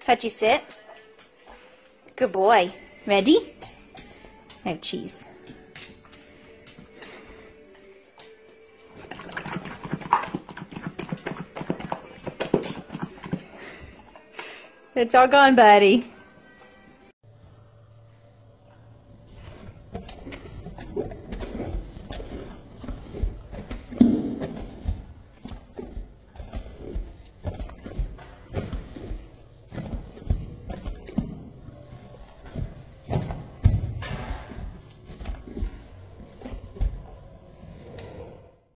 Pudgy, sit. Good boy. Ready? No cheese. It's all gone, buddy.